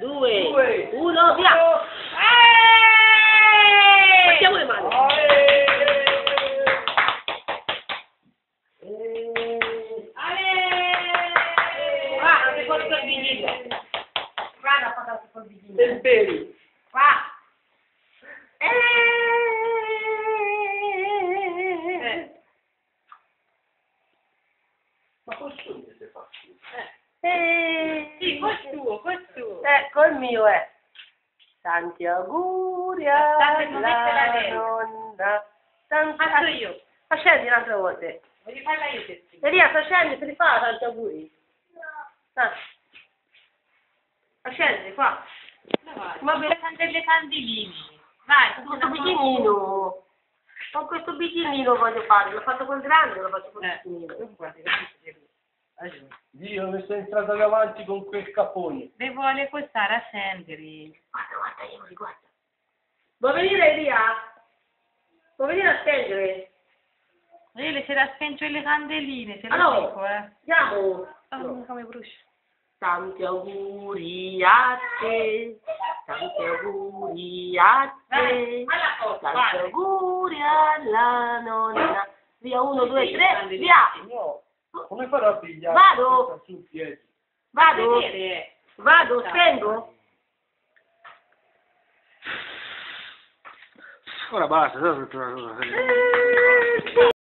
2, 1, via! Mettiamo le mani! Guarda, ti porto il vinile! Guarda, fatto col vinile! Temperi! Qua! Ma col suo si fa? Sì, col suo. Col mio è. Tanti auguri alla nonna. Faccio io. Ma scendi un'altra volta. Voglio farla io che sì. Elia, scendi, te li fa tanti auguri? No. Ma scendi qua. Ma bene, delle candeline. Vai, con questo biginino. Con questo biginino voglio fare. L'ho fatto col grande, l'ho fatto col piccolino. Dio, mi sono entrato davanti con quel capone. Le vuole costare a scendere. Guarda, io li guarda. Vuoi venire Elia? Vuoi venire a stendere? Lei c'è da spengere le candeline, se lo Allora, dico, andiamo. Oh, come brucia. Tanti auguri a te. Tanti auguri a te. Tanti auguri alla nonna. Via, 1, 2, 3, via. No, come farò a pigliare? Vado. Sul piede. Vado, stendo. Ora basta,